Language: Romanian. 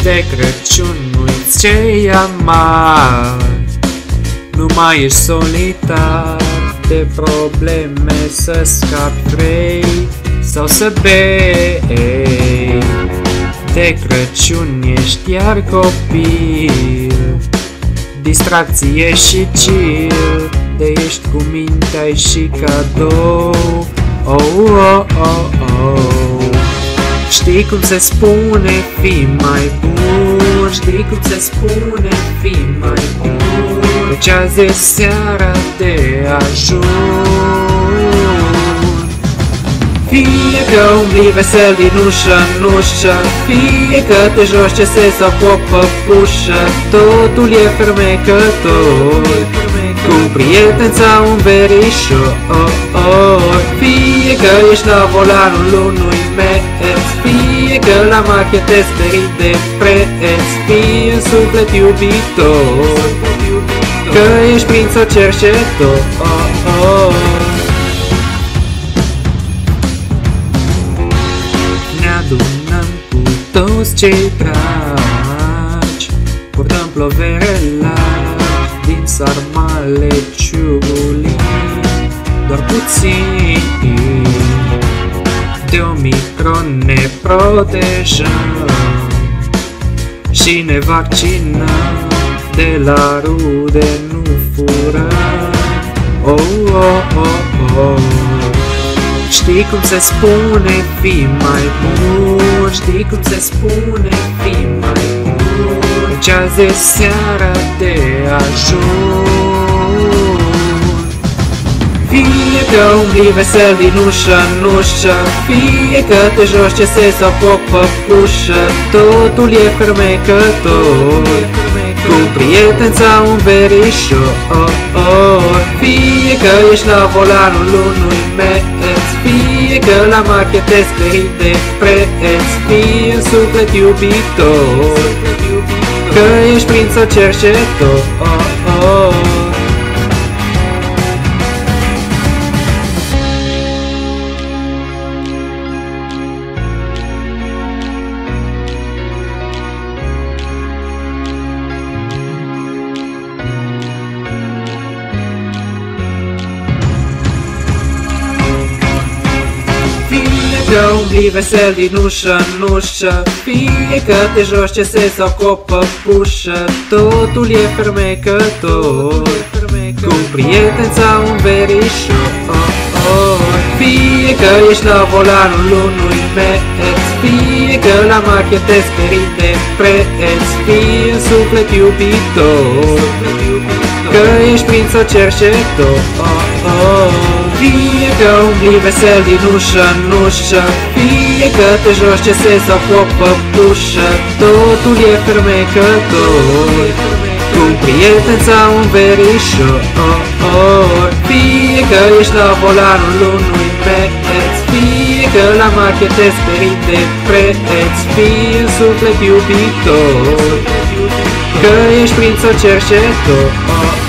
De Crăciun uiți ce-i amat, nu mai ești solitar. De probleme să scapi, vrei sau să bei. De Crăciun ești iar copil, distracție și chill. De ești cu mintea și cadou. Oh, oh, oh, oh. Știi cum se spune, fii mai bun. Știi cum se spune, fii mai bun. Deci azi e seara de ajun. Fie că umbli vesel din ușă în ușă, fie că te joci CS sau cu o păpușă, totul e fermecător, cu prieteni sau un verișor. Fie că ești la volanul unui mers, fie că la market te sperii de preț, fii în suflet iubitor, că ești prinț sau cerșetor. Ne adunăm cu toți cei dragi, purtăm plovere largi din sarmale ciulii, doar puțin de Omicron ne protejăm și ne vaccinăm, de la rude nu furăm. Oh, oh, oh, oh. Știi cum se spune, fii mai bun. Știi cum se spune, fii mai bun. Deci azi e seara de ajun. Fie că umbli vesel din ușă în ușă, fie că te joci CS sau cu o păpușă, totul e fermecător, cu prieteni sau un verișor. Fie că ești la volanul unui mers, fie că la market te sperii de preț, fii în suflet iubitor, că ești prinț sau cerșetor. Că umbli vesel din ușă în ușă, fie că te joci CS sau cu o păpușă, totul e fermecător, cu prieteni sau un verișor. Fie că ești la volanul unui mers, fie că la market te sperii de preț, fii în suflet iubitor, că ești prinț sau cerșetor. Fie că umbli vesel din ușă în ușă, fie că te joci CS sau cu o păpușă, totul e fermecător, cu prieteni sau un verișor. Fie că ești la volanul unui mers, fie că la market te sperii de preț, fii în suflet iubitor, că ești prinț sau cerșetor.